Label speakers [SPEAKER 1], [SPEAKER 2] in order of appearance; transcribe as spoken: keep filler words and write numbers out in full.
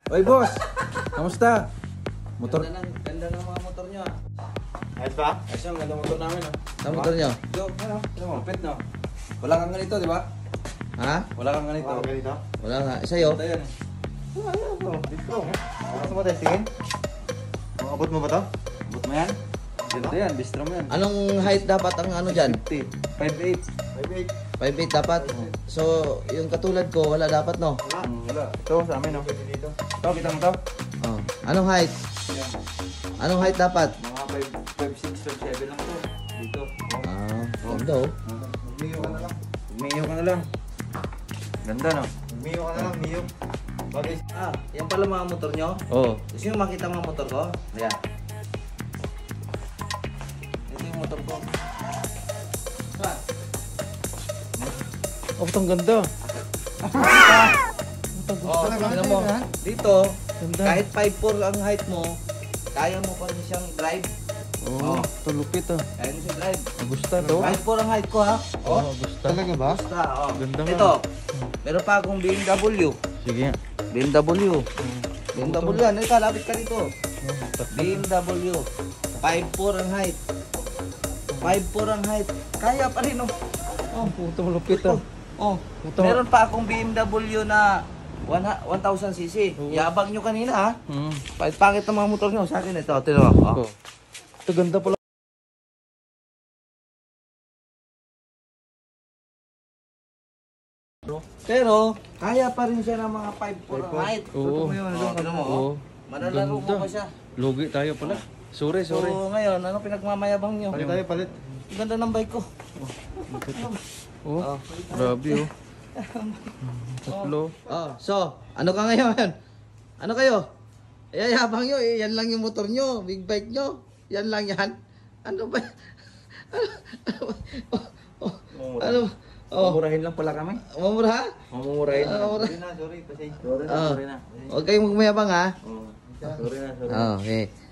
[SPEAKER 1] Oy boss, kamusta? Motor.
[SPEAKER 2] Ganda ng, ganda ng mga motor nyo ah.
[SPEAKER 3] Ayos ba?
[SPEAKER 1] Ayos yung ganda motor namin oh.
[SPEAKER 2] Sa motor nyo?
[SPEAKER 1] Yo, ano? Ano mo? Pet no? Wala kang ganito, di ba?
[SPEAKER 2] Ha?
[SPEAKER 1] Wala kang ganito.
[SPEAKER 3] Ano ganito?
[SPEAKER 2] Wala nga. Sa'yo?
[SPEAKER 1] Ito yan eh.
[SPEAKER 3] Ah, ano to? Dito. Gusto mo testingin? Abot mo ba to?
[SPEAKER 1] Abot mo yan? Ganito yan, bistro mo yan.
[SPEAKER 2] Anong height dapat ang ano dyan?
[SPEAKER 1] five eight.
[SPEAKER 3] five eight.
[SPEAKER 2] five eight dapat? So, yung katulad ko, wala dapat no?
[SPEAKER 3] Wala.
[SPEAKER 1] Hmm, wala.
[SPEAKER 3] Ito sa amin, no? Pwede dito.
[SPEAKER 1] Ito, kita mo to?
[SPEAKER 2] Oh. Anong height?
[SPEAKER 1] Yan.
[SPEAKER 2] Anong height dapat?
[SPEAKER 1] Mga five six, five seven lang to. Dito.
[SPEAKER 2] Ah, ganda oh.
[SPEAKER 3] Miyo ka na lang.
[SPEAKER 1] Umiyo ka na lang. Ganda no?
[SPEAKER 3] Miyo ka na lang, Miyo. Bagay.
[SPEAKER 2] Ah, yan pala mga motor nyo?
[SPEAKER 1] Oo.
[SPEAKER 2] Gusto nyo makita mga motor ko? Ayan. Ito yung motor ko. Saan?
[SPEAKER 1] Oh, itong ganda.
[SPEAKER 2] Oh, tingnan mo. Dito, kahit five four ang height mo, kaya mo pa rin siyang drive.
[SPEAKER 1] Oo, oh, ito lupit ah.
[SPEAKER 2] Kaya mo siyang drive.
[SPEAKER 1] Gusta to.
[SPEAKER 2] Kahit four ang height ko ha.
[SPEAKER 1] Oo, oh, gusta.
[SPEAKER 3] Talaga ba?
[SPEAKER 2] Basta, oh.
[SPEAKER 1] Ganda nga.
[SPEAKER 2] Ito, meron pa akong B M W.
[SPEAKER 1] Sige nga.
[SPEAKER 2] B M W. B M W yan. Ito, lapit ka dito. B M W. five four ang height. five four ang height. Kaya pa rin oh.
[SPEAKER 1] Oh, puto lupit ah.
[SPEAKER 2] Oh,
[SPEAKER 1] Ito.
[SPEAKER 2] meron pa akong B M W na one thousand c c. Yabang nyo kanina ha.
[SPEAKER 1] Hmm.
[SPEAKER 2] Pangit ng mga motor nyo. Sa akin ito. Tino mo. Oh.
[SPEAKER 1] Oh. Ito ganda pala.
[SPEAKER 2] Pero, kaya pa rin siya ng mga five four ang height.
[SPEAKER 1] Oo.
[SPEAKER 2] Ito mo yun. Oh, tingnan mo.
[SPEAKER 1] Oo.
[SPEAKER 2] Oh. Manalaro mo
[SPEAKER 1] Ganda.
[SPEAKER 2] pa siya.
[SPEAKER 1] Lugi tayo pala. Sorry, sorry.
[SPEAKER 2] So, ngayon, ano pinagmamayabang nyo?
[SPEAKER 3] Palit tayo, palit.
[SPEAKER 2] Ang ganda ng bike ko.
[SPEAKER 1] Oh,
[SPEAKER 2] Oh.
[SPEAKER 1] grabe oh. Tatlo.
[SPEAKER 2] Oh, so, ano ka ngayon? Ano kayo? Eh, yabang nyo, eh, yan lang yung motor nyo, big bike nyo. Yan lang yan. Ano ba? oh, oh, ano? Oh,
[SPEAKER 1] Murahin lang pala kami.
[SPEAKER 2] mamura ha?
[SPEAKER 1] Mamurahin.
[SPEAKER 2] Ah, mamura.
[SPEAKER 3] Sorry na, sorry. Pasensya.
[SPEAKER 1] Sorry na,
[SPEAKER 2] Oh.
[SPEAKER 1] sorry na.
[SPEAKER 2] Huwag kayong magmayabang ha?
[SPEAKER 1] Oh, sorry na, sorry.
[SPEAKER 2] Oh, okay.